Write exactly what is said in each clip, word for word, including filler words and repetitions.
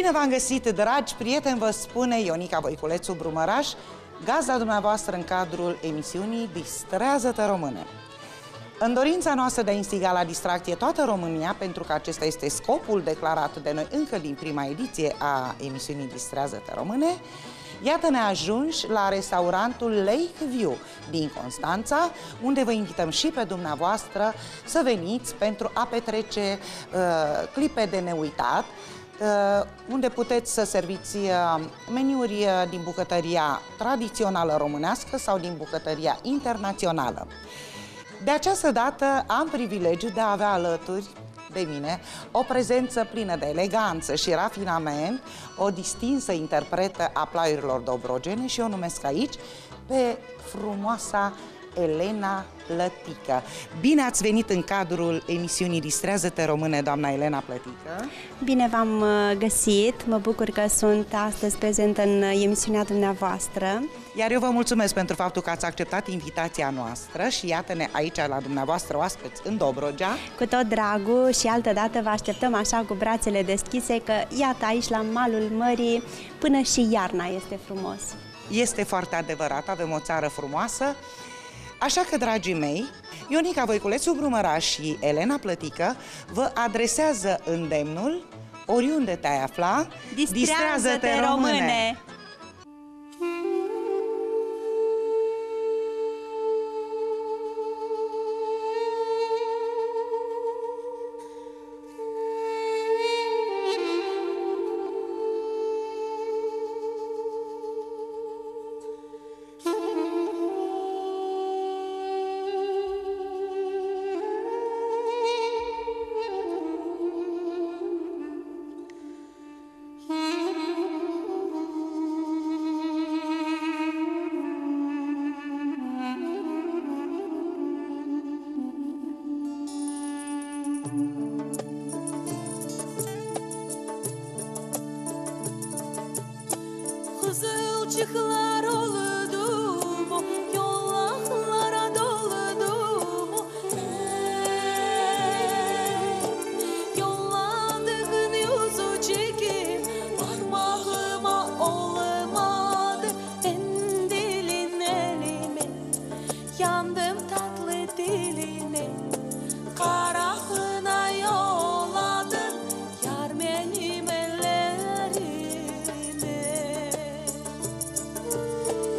Bine v-am găsit, dragi prieteni, vă spune Ionica Voiculețu Brumăraș, gazda dumneavoastră în cadrul emisiunii Distrează-te Române. În dorința noastră de a instiga la distracție toată România, pentru că acesta este scopul declarat de noi încă din prima ediție a emisiunii Distrează-te Române, iată ne ajungi la restaurantul Lake View din Constanța, unde vă invităm și pe dumneavoastră să veniți pentru a petrece uh, clipe de neuitat, Uh, unde puteți să serviți uh, meniuri uh, din bucătăria tradițională românească sau din bucătăria internațională. De această dată am privilegiul de a avea alături de mine o prezență plină de eleganță și rafinament, o distinsă interpretă a plaiurilor dobrogene și o numesc aici pe frumoasa Elena Plătică. Bine ați venit în cadrul emisiunii Distrează-te Române, doamna Elena Plătică. Bine v-am găsit, mă bucur că sunt astăzi prezentă în emisiunea dumneavoastră. Iar eu vă mulțumesc pentru faptul că ați acceptat invitația noastră și iată-ne aici la dumneavoastră oaspeți în Dobrogea. Cu tot dragul și altă dată vă așteptăm așa cu brațele deschise, că iată aici la malul mării până și iarna este frumos. Este foarte adevărat, avem o țară frumoasă. Așa că, dragii mei, Ionica Voiculețu Brumăraș și Elena Plătică vă adresează îndemnul, oriunde te-ai afla, Distrează-te Române! Kızılcıklar oldu mu, yollaklara doldu mu? Ey, yolladığın yüzü çekip parmağıma olmadı. Ben dilin elime yandım tatlı diline, karahına yolladım yar benim ellerime.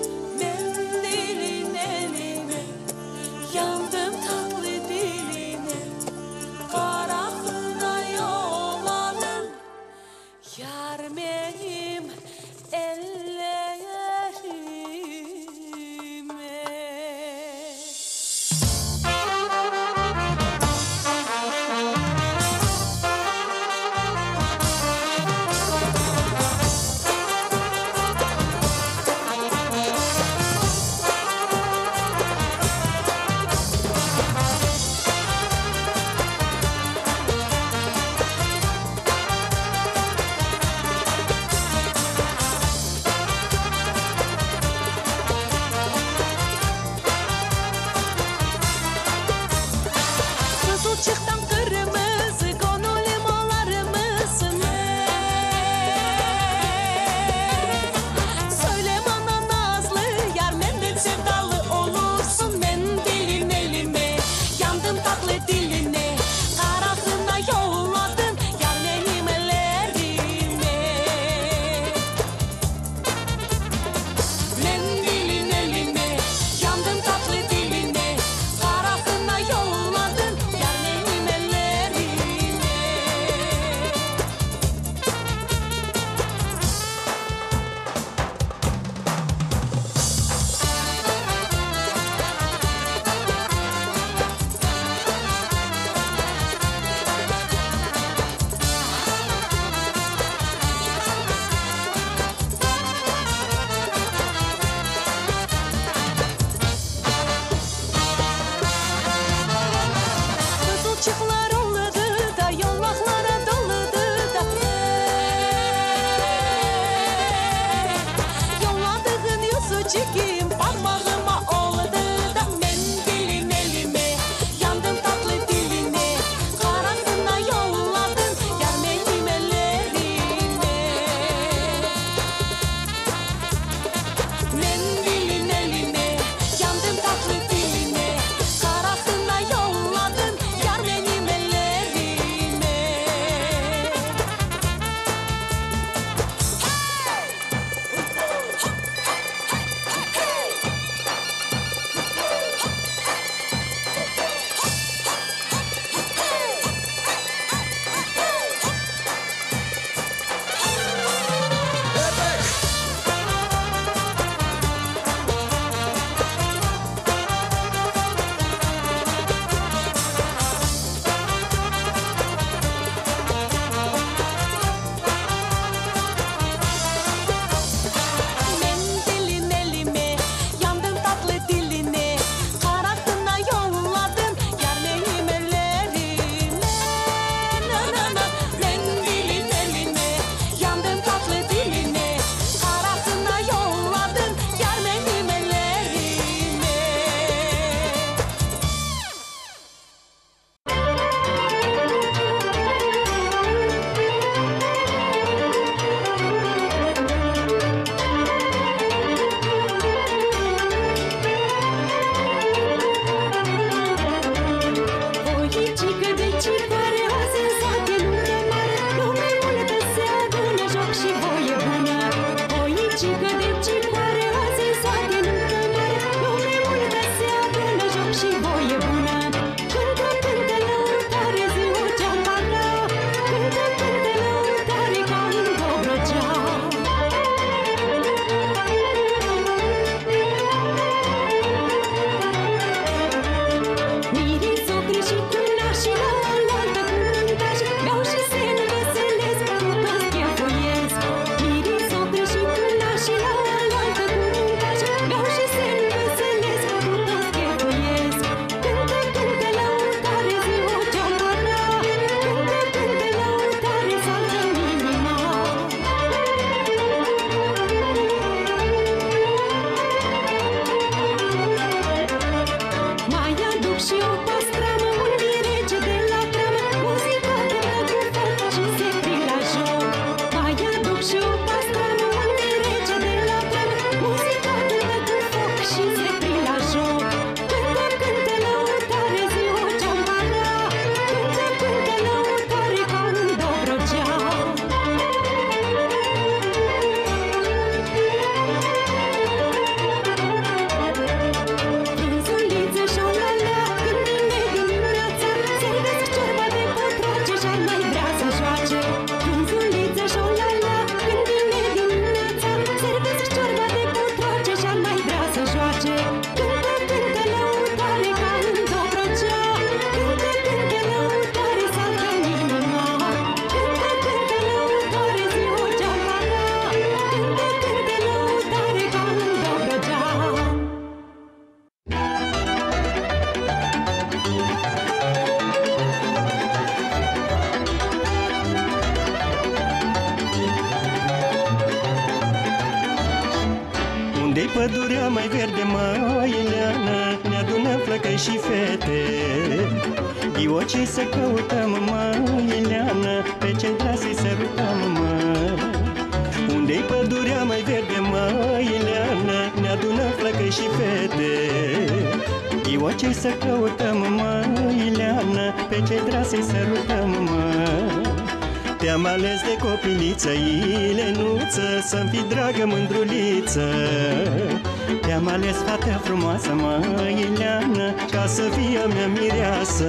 pădurea mai verde, mai Ileana, ne adună flăcăi și fete. Diocii să căutăm, mai Ileana, pe centra să-i sărutăm, mă. Unde-i pădurea mai verde, mai Ileana, ne adună flăcăi și fete. Diocii să căutăm, mai Ileana, pe centra să-i sărutăm, mă. Te-am ales de copiliță, Ilenuță, să-mi fii dragă mândruliță. Te-am ales, fată frumoasă, măi Ileana, ca să fie a mea mireasă.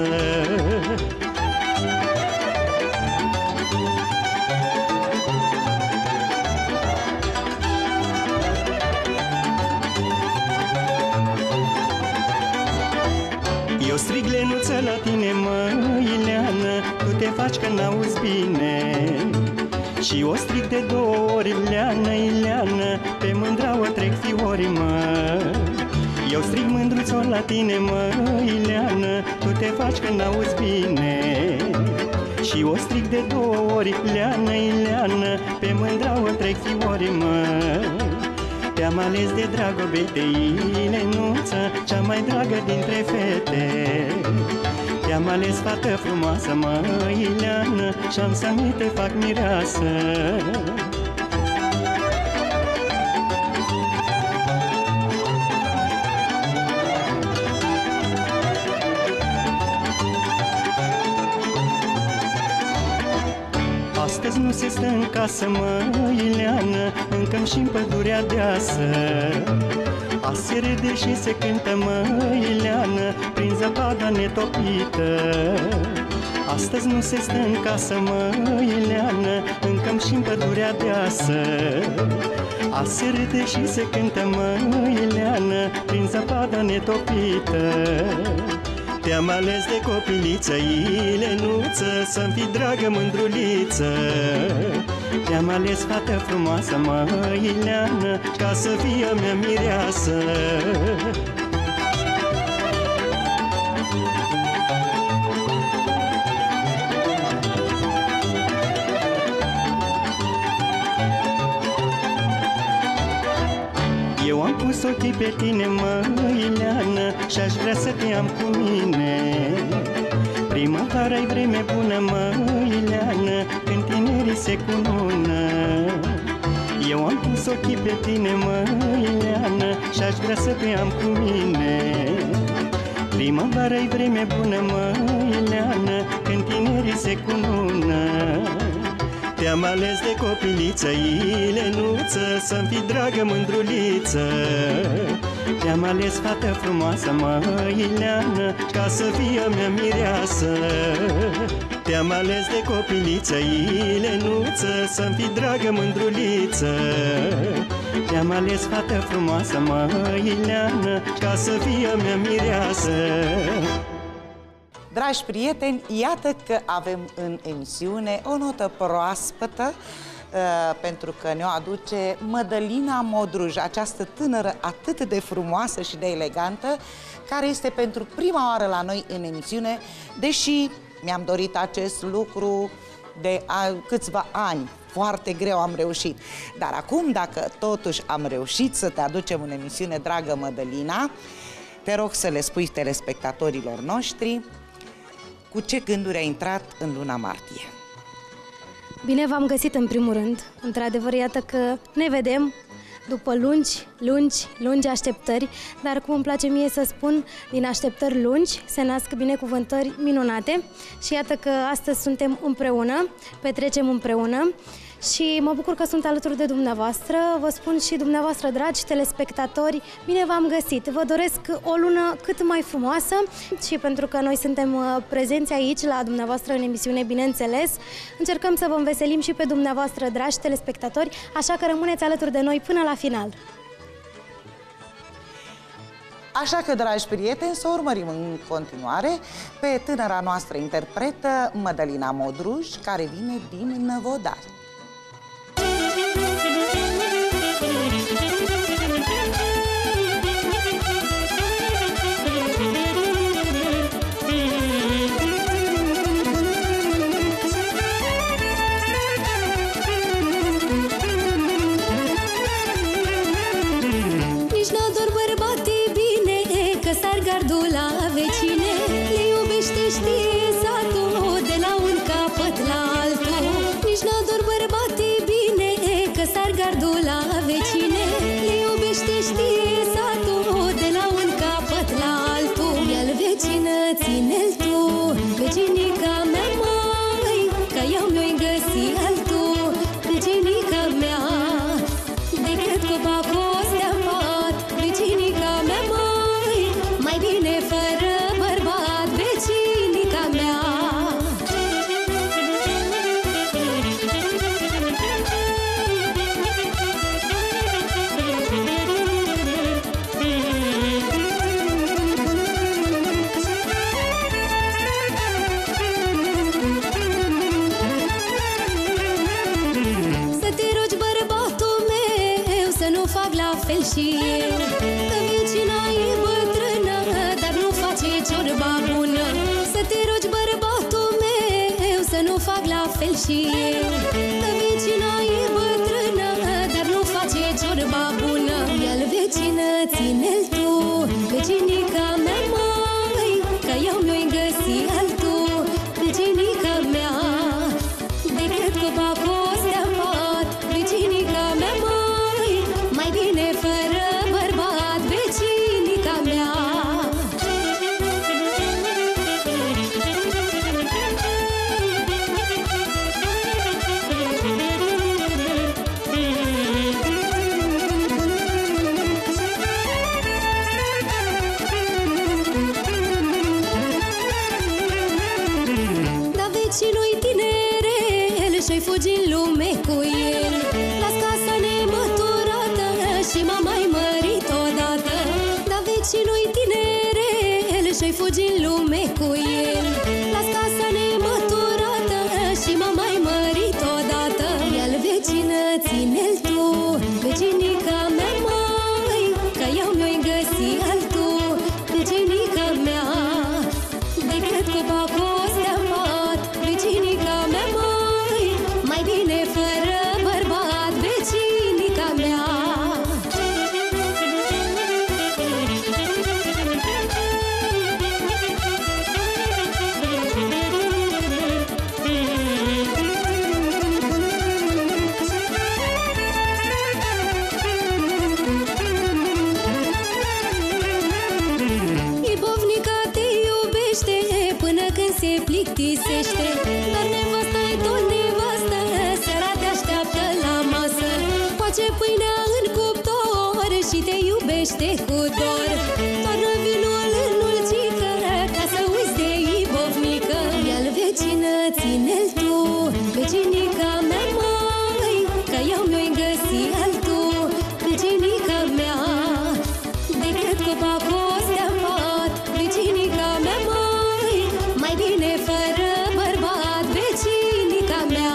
Eu strig, Lenuță, la tine, măi Ileana, tu te faci că n-auzi bine. Și o strig de două ori, Ileana, Ileana, pe mândra o trec fiori, mă. Eu strig mândruțor la tine, măi Ileana, tu te faci că n-auzi bine. Și o strig de două ori, Ileana, Ileana, pe mândra o trec fiori, mă. Te-am ales de dragobete, Ilenuță, cea mai dragă dintre fete. Te-am ales, fată frumoasă, măi Ileana, și-am să mi te fac mireasă. Astăzi nu se stă în casă, măi Ileana, încă-mi și-n pădurea deasă. Azi se râde și se cântă, măi Ileana, prin zăpada netopită. Astăzi nu se stă în casă, măi Ileana, încă-mi și-n pădurea deasă. Azi se râde și se cântă, măi Ileana, prin zăpada netopită. Te-am ales de copiliță, Ilenuță, să-mi fii dragă mândruliță. Te-am ales, fată frumoasă, măi Ileana, ca să fie a mea mireasă. Eu am pus ochii pe tine, măi Ileana, și-aș vrea să te am cu mine. Primăvara-i vreme bună, măi Ileana, când tinerii se cunună. Eu am pus ochii pe tine, măi Ileana, și-aș vrea să te am cu mine. Primăvara-i vreme bună, măi Ileana, când tinerii se cunună. Te-am ales de copiliță, Ilenuță, să-mi fii dragă mândruliță. Te-am ales, fată frumoasă, măi Ileana, ca să fie a mea mireasă. Te-am ales de copiliță, Ilenuță, să-mi fii dragă mândruliță. Te-am ales, fată frumoasă, măi Ileana, ca să fie a mea mireasă. Dragi prieteni, iată că avem în emisiune o notă proaspătă, uh, pentru că ne-o aduce Mădălina Modruj, această tânără atât de frumoasă și de elegantă, care este pentru prima oară la noi în emisiune, deși mi-am dorit acest lucru de a, câțiva ani. Foarte greu am reușit. Dar acum, dacă totuși am reușit să te aducem în emisiune, dragă Mădălina, te rog să le spui telespectatorilor noștri cu ce gânduri ai intrat în luna martie. Bine v-am găsit în primul rând. Într-adevăr, iată că ne vedem după lungi, lungi, lungi așteptări, dar cum îmi place mie să spun, din așteptări lungi se nasc binecuvântări minunate și iată că astăzi suntem împreună, petrecem împreună și mă bucur că sunt alături de dumneavoastră. Vă spun și dumneavoastră, dragi telespectatori, bine v-am găsit. Vă doresc o lună cât mai frumoasă și pentru că noi suntem prezenți aici la dumneavoastră în emisiune, bineînțeles, încercăm să vă înveselim și pe dumneavoastră, dragi telespectatori, așa că rămâneți alături de noi până la final. Așa că, dragi prieteni, să urmărim în continuare pe tânăra noastră interpretă, Mădălina Modruj, care vine din Năvodari. găsi altul Virginica mea decât copacos de amat. Virginica mea, măi, mai bine fără bărbat. Virginica mea. Fel și eu, că vecina e bătrână, dar nu face ciorba bună. Să te rogi, bărbatul meu, să nu fac la fel și eu, că vecina e bătrână, dar nu face ciorba bună. Ia-l vecină, ține-l tu, vecinica mea, măi, că eu mi-o-i găsi altul. Vecinica mea, decât copacos de amat. Vecinica mea, măi, mai bine fără bărbat. Vecinica mea. Da, vecinul-i tinerel și-i fugi în lume cu el. Las casa nemăturată și m-a mai mărit odată. Da, vecinul-i tinerel și-i fugi în lume cu el. Las casa nemăturată și m-a mai mărit odată. Ia-l vecină, ține-l tu, vecinica mea, măi, că eu mi-o-i găsi altul. Vecinica mea, decât copacos de amat. Vecinica mea, măi, mai bine fără bărbat. Vecinica mea. Ibovnica te iubește până când se plictisește, dar nevasta-i tot nevastă, seara te așteaptă la masă. Face pâinea în cuptor și te iubește cu dor. Toarnă vinul în ulcică ca să uiți de ibovnică. Ia-l vecină, ține-l tu, vecinica mea, măi, că eu mi-o-i găsi altul. Vecinica mea, decât copacos de amat. Vecinica mea, măi, mai bine fără bărbat. Vecinica mea.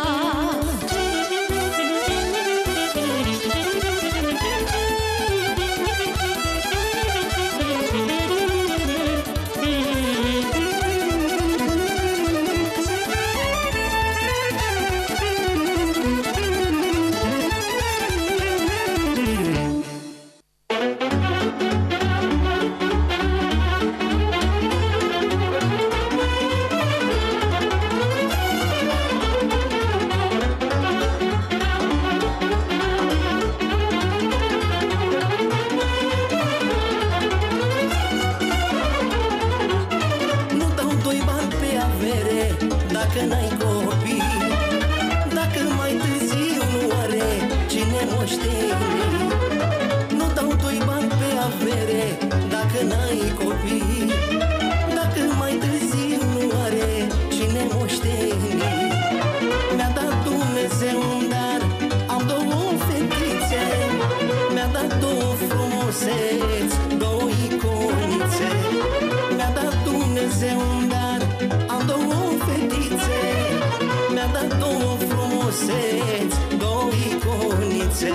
Nu dau doi bani pe avere dacă n-ai copii. Dacă mai târziu nu are cine moșteni. Nu dau doi bani pe avere dacă n-ai copii. Dacă mai târziu nu are cine moșteni. Mi-a dat Dumnezeu un dar, am două fetițe. Mi-a dat două frumuseți, două iconițe. Mi-a dat Dumnezeu un dar, am două fetițe. Mi-a dat două frumuseți, două iconițe.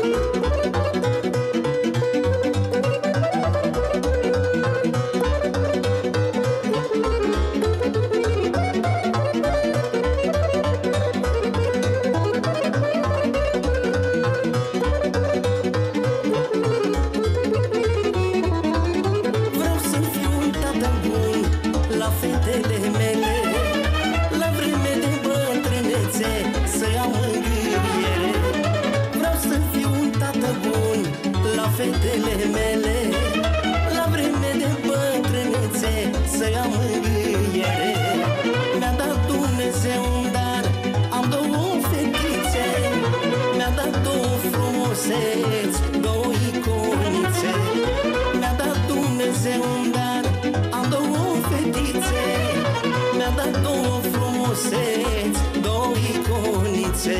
Vreau să fiu un tată bun la fetele mele, la vreme de bătrânețe să iau mângâiere. Vreau să fiu un tată bun la fetele mele, la vreme de bătrânețe să iau mângâiere. Mi-a dat Dumnezeu un dar, am două cornițe.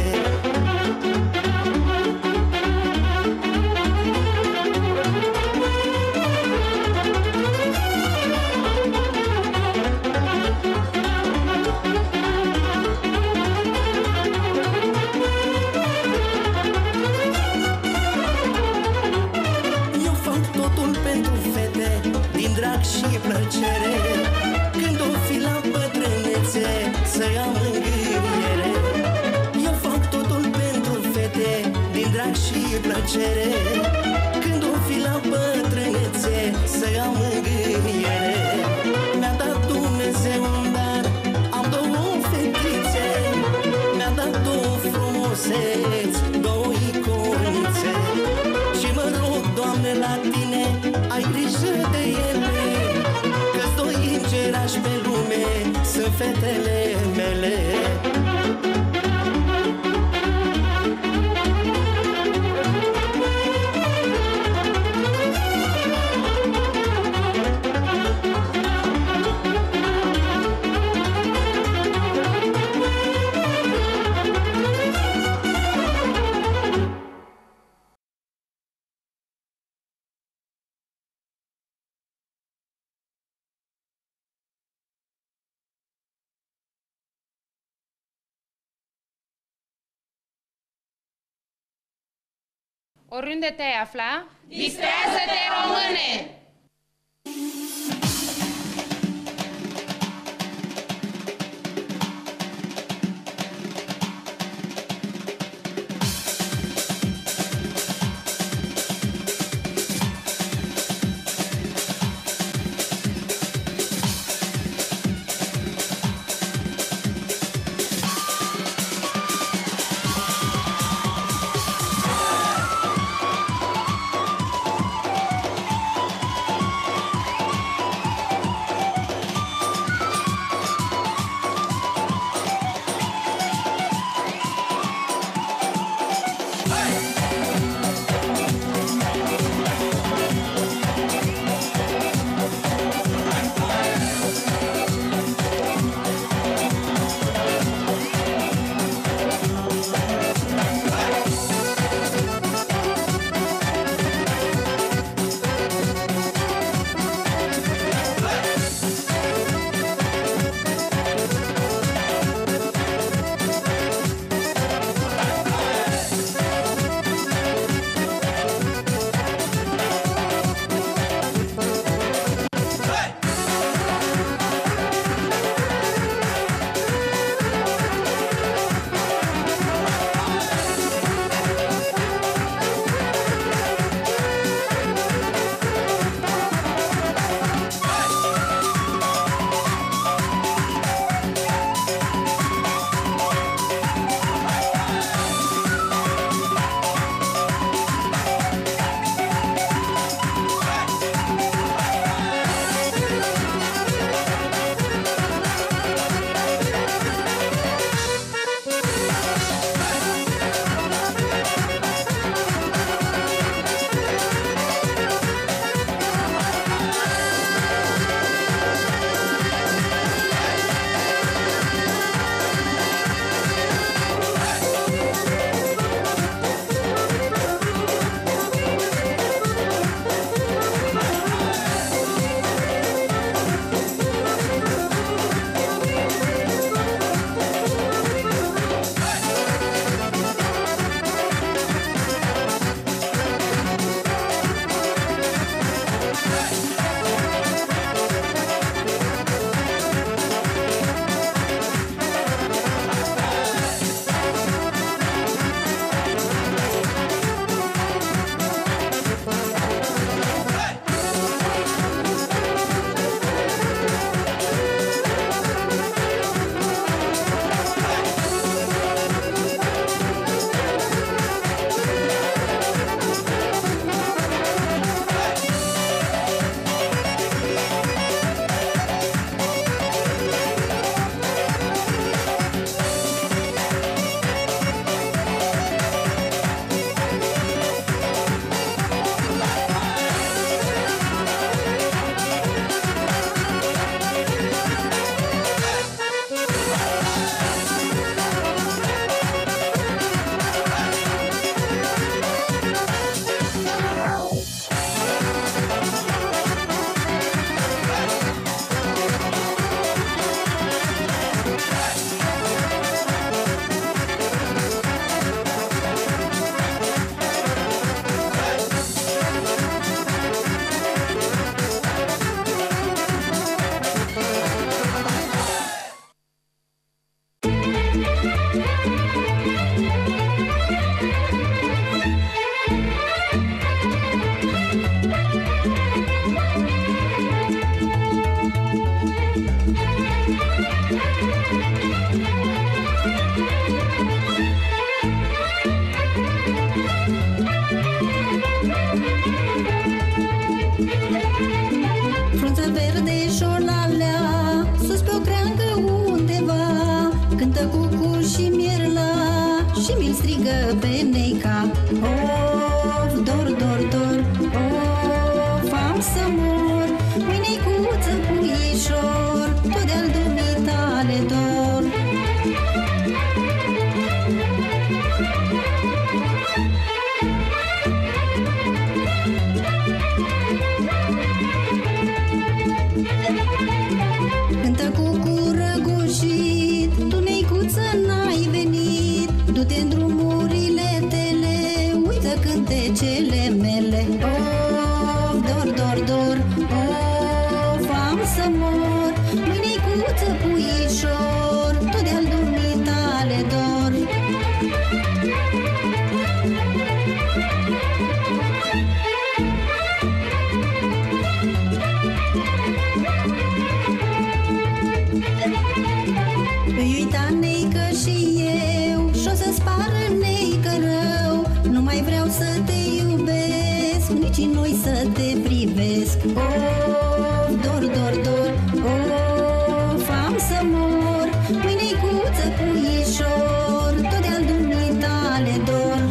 Eu fac totul pentru fete, din drag și plăcere. Când o fi la bătrânețe, să am mângâiere. Eu fac totul pentru fete, din drag și plăcere. Când o fi la bătrânețe, să am mângâiere. Mi-a dat Dumnezeu un dar, am două fetițe. Mi-a dat două frumuseți, două iconițe. Și mă rog, Doamne, la Tine, ai grijă de ele, că-s doi îngerași pe lume, sunt fetele mele. Oriunde te-ai afla, distrează-te, române! și mi-l strigă pe neica. Of, dor, dor, dor, of, am să mor, măi neicuță puișor, tot de-al dumitale dor. Cântă cu cură gușit, tu neicuță n-ai venit, du-te în drumurile tele, uită cântecele mele. Of, dor, dor, dor, of, am să mor, măi neicuță puișor, tot de-al dumitale dor. Îi uita neică și eu și-o să-ți pară neică rău. Nu mai vreau să te iubesc, nici noi să te privesc. Of, dor, dor, dor, of, am să mor, măi neicuță puișor, tot de-al dumitale dor.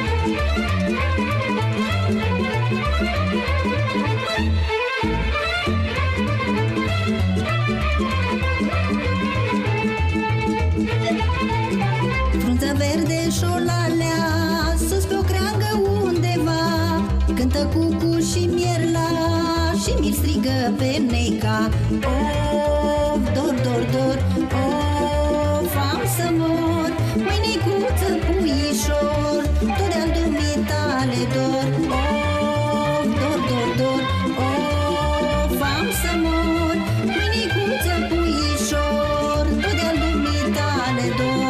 Frunță verde șolalea, sus pe o creangă undeva, cântă cucu și mierla și mi-l strigă pe neica. Of, dor, dor, dor, of, am să mor, măi neicuță puișor, tot de-al dumitale dor. Of, dor, dor, dor, of, am să mor, măi neicuță puișor, tot de-al dumitale dor.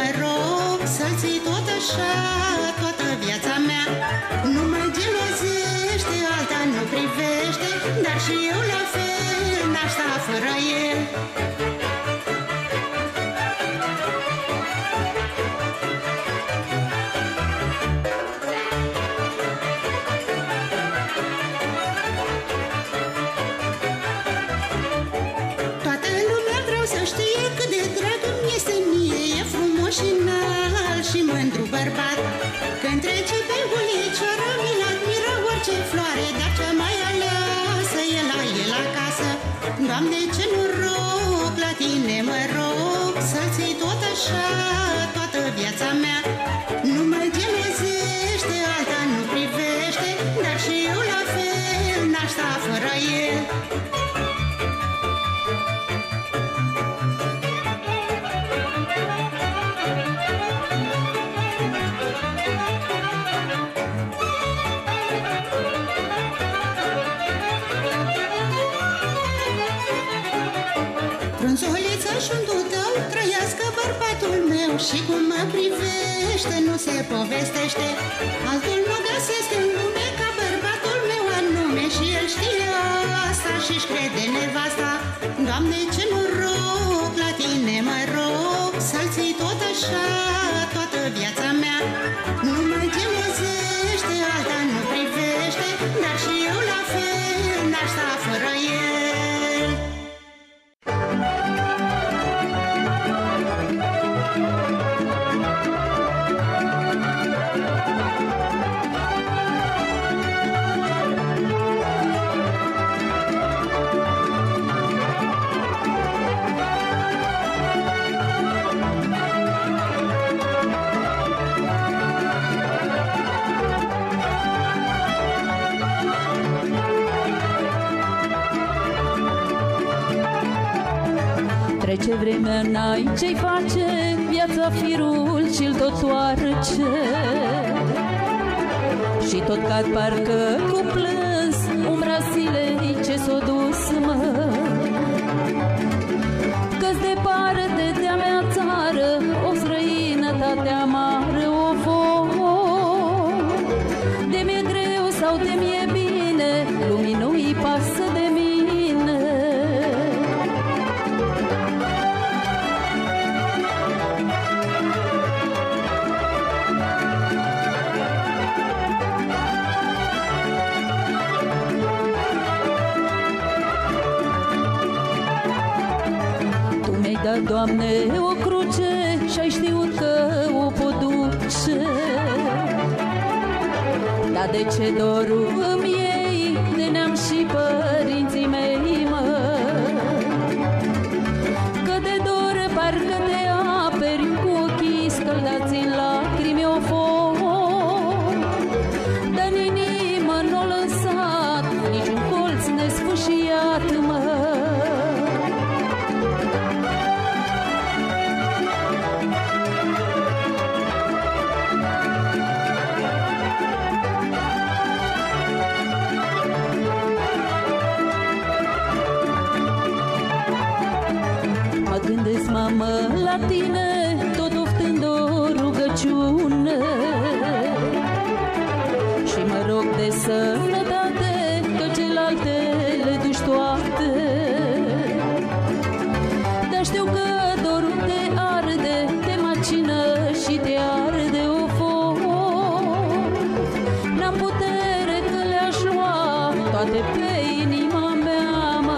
mă rog să-l ții tot așa toată viața mea. Nu mă gelozește, alta nu privește, dar și eu la fel n-aș sta fără el. Și înalt și mândru bărbat, când trece pe ulicioară, mi-l admiră orice floare, dar cea mai aleasă e la el acasă. Doamne, ce noroc la tine mă rog, să-l ții tot așa toată viața mea. Nu mă gelozește, alta nu privește, dar și eu la fel n-aș sta fără el. Frunzuliță și-un dudău, trăiască bărbatul meu, și cum mă privește nu se povestește. Altul nu găsesc în lume ca bărbatul meu anume, și el știe asta și-și crede nevasta. Doamne, ce noroc la tine mă rog, să-l ții tot așa toată viața mea. Nu mă gelozește, alta nu privește, dar și eu la fel n-aș sta fără el. Trece vremea, n-ai ce-i face, viața firul și-l tot toarce. Și tot cad parcă cu plâns umbra zilei ce s-o dus, mă. Că-s departe de-a mea țară, o străinătate amară o vor. De mi-e greu sau de mi-e bine, lumii nu-i pasă de mine. Da, Doamne, o cruce și-ai știut că o pot duce. Dar de ce dorul îmi iei de neam și părinții mei, mă? Că de dor parcă te aperi cu ochii scăldați în lacrimi o foc. Dar în inimă n-o lăsat niciun colț nesfâșiat, mă. Gândesc, mamă, la tine, tot oftând o rugăciune, și mă rog de sănătate, că celelalte le duci toate. Dar știu că dorul te arde, te macină și te arde o foc. N-am putere că le-aș lua toate pe inima mea, mă.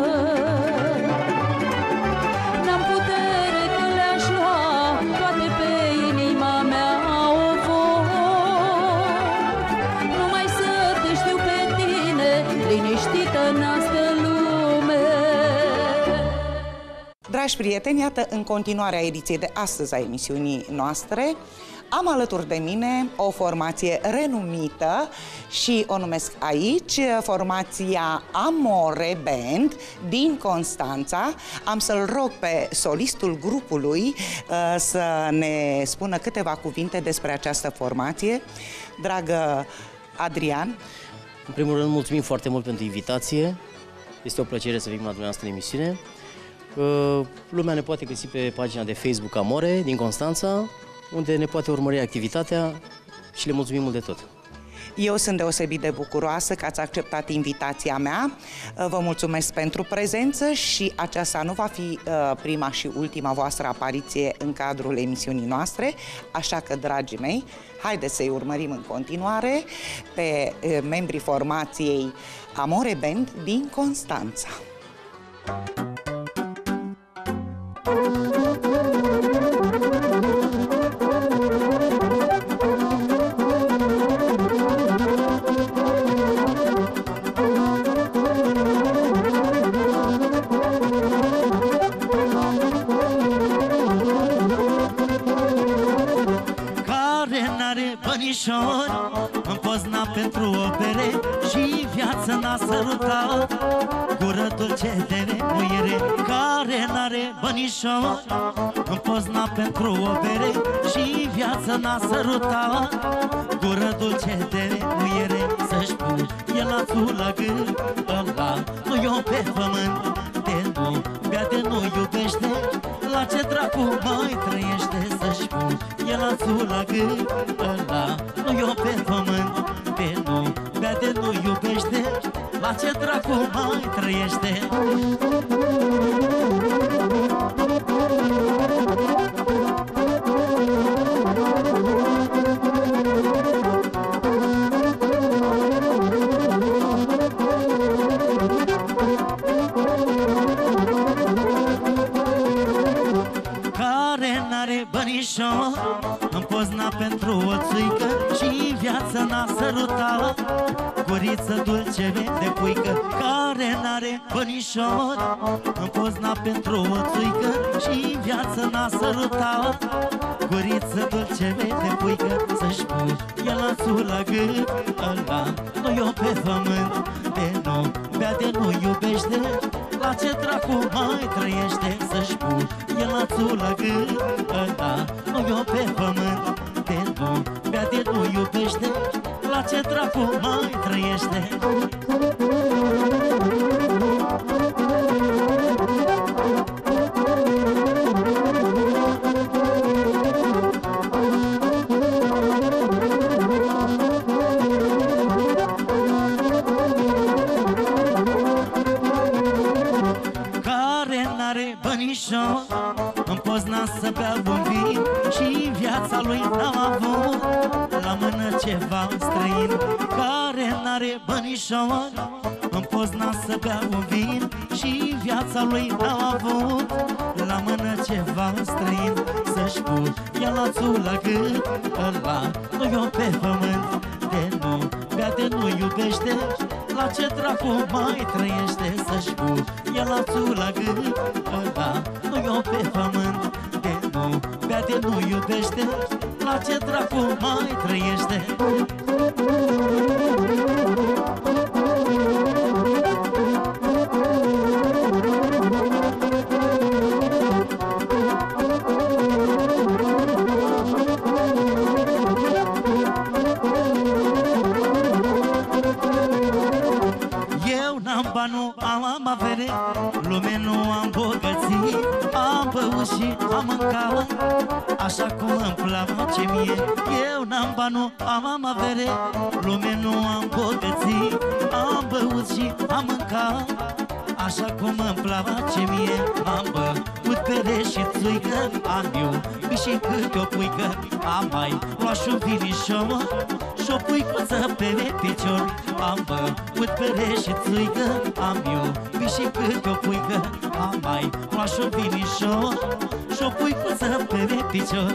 Dragi prieteni, iată, în continuarea ediției de astăzi a emisiunii noastre, am alături de mine o formație renumită și o numesc aici formația Amore Band din Constanța. Am să-l rog pe solistul grupului uh, să ne spună câteva cuvinte despre această formație. Dragă Adrian. În primul rând, mulțumim foarte mult pentru invitație. Este o plăcere să fim la dumneavoastră în emisiune. Lumea ne poate găsi pe pagina de Facebook Amore din Constanța unde ne poate urmări activitatea și le mulțumim mult de tot. Eu sunt deosebit de bucuroasă că ați acceptat invitația mea. Vă mulțumesc pentru prezență și aceasta nu va fi prima și ultima voastră apariție în cadrul emisiunii noastre, așa că, dragii mei, haideți să-i urmărim în continuare pe membrii formației Amore Band din Constanța. În Pozna pentru o bere și viață n-a sărutat, gură dulce de remuire care n-are bănișor. În Pozna pentru o bere și viață n-a sărutat, gură dulce de remuire să-și pun el ațul la gând. Ăla nu eu pe pământ, de nu bea, de nu iubește, la ce dracu mai trăiește să-și pun el ațul la gând. Ăla nu eu pe pământ, de nu bea, de nu iubește, la ce dracu mai trăiește. În Pozna pentru o țuică și viață n-a sărutat, guriță dulce de puică care n-are bănișor. În Pozna pentru o țuică și viață n-a sărutat, guriță dulce de puică să-și pun el ațul la gând. Ăla nu eu pe pământ, de nu bea, de nu iubește, la ce dracu mai trăiește să-și pun el ațul la gând. Ăla nu eu pe pământ, de nu bea, de nu iubește, la ce dracu mai trăiește. În Pozna să bea un vin și viața lui n-a avut la mână ceva străin care n-are bănișor. În Pozna să bea un vin și viața lui n-a avut la mână ceva străin să-și pun el ațul la gând. Ăla nu eu pe pământ, de nu bea, de nu iubește, la ce dracu mai trăiește să-și pun el ațul la gând. Ăla nu eu pe pământ, de nu bea, de nu iubește, la ce dracu mai trăiește. Nu am avere, lume nu am bogății, am băut și am mâncat așa cum îmi place mie. Eu n-am bani, nu am avere, lume nu am bogății, am băut și am mâncat așa cum îmi place mie. Am băut bere și țuică, am iubit și câte o puică, am mai luat și un vinișor și o puicuță pe picior. Am băut bere și țuică, am iubit și câte o puică, am mai luat și un vinișor și o puicuță pe picior.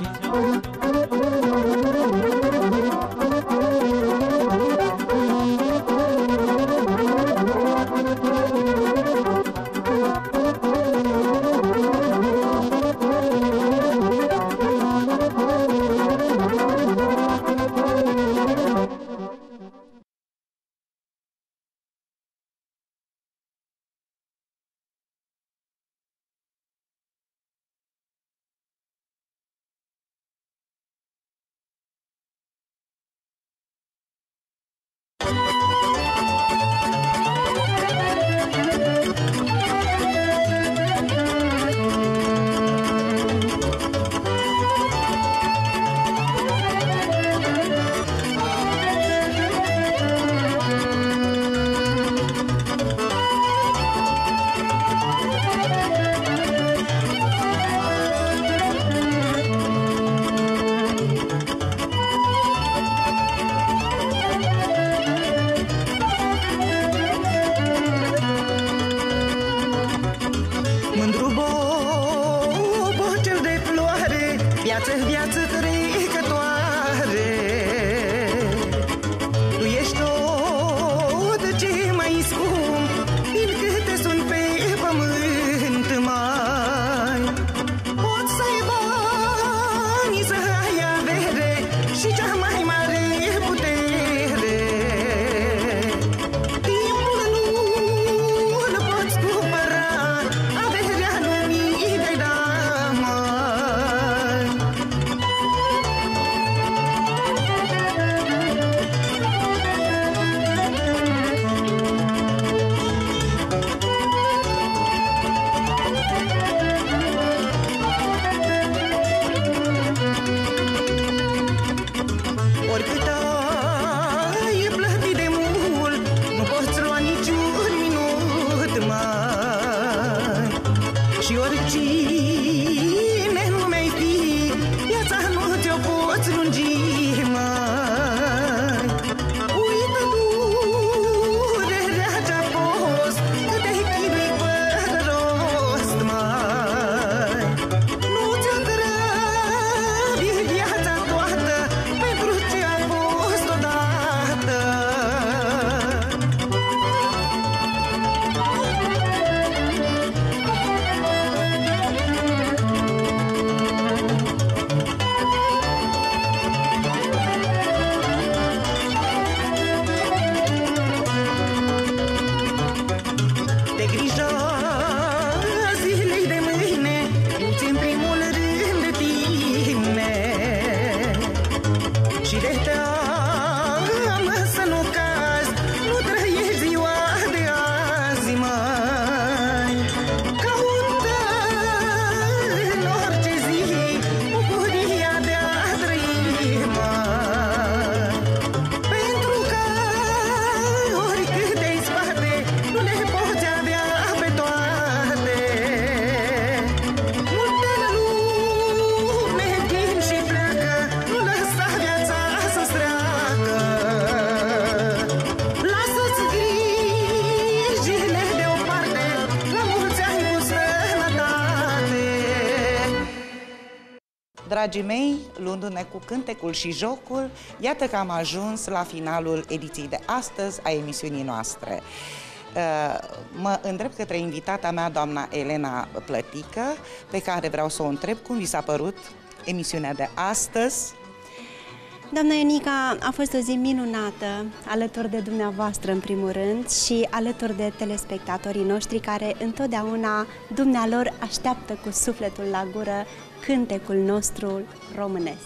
dragii mei, luându-ne cu cântecul și jocul, iată că am ajuns la finalul ediției de astăzi a emisiunii noastre. Mă îndrept către invitata mea, doamna Elena Plătică, pe care vreau să o întreb cum vi s-a părut emisiunea de astăzi. Doamna Ionica, a fost o zi minunată, alături de dumneavoastră în primul rând și alături de telespectatorii noștri care întotdeauna dumnealor așteaptă cu sufletul la gură cântecul nostru românesc.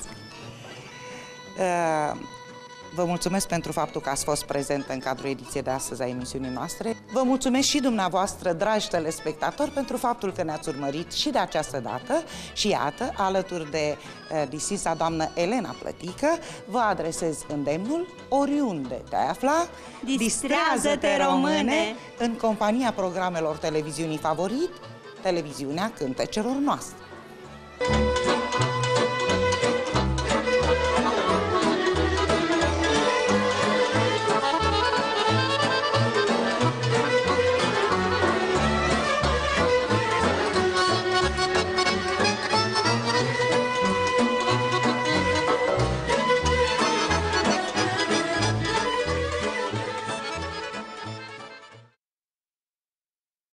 Uh... Vă mulțumesc pentru faptul că ați fost prezentă în cadrul ediției de astăzi a emisiunii noastre. Vă mulțumesc și dumneavoastră, dragi telespectatori, pentru faptul că ne-ați urmărit și de această dată. Și iată, alături de uh, distinsa doamnă Elena Plătică, vă adresez îndemnul, oriunde te-ai afla, distrează-te române, în compania programelor televiziunii favorit, televiziunea cântecelor noastre.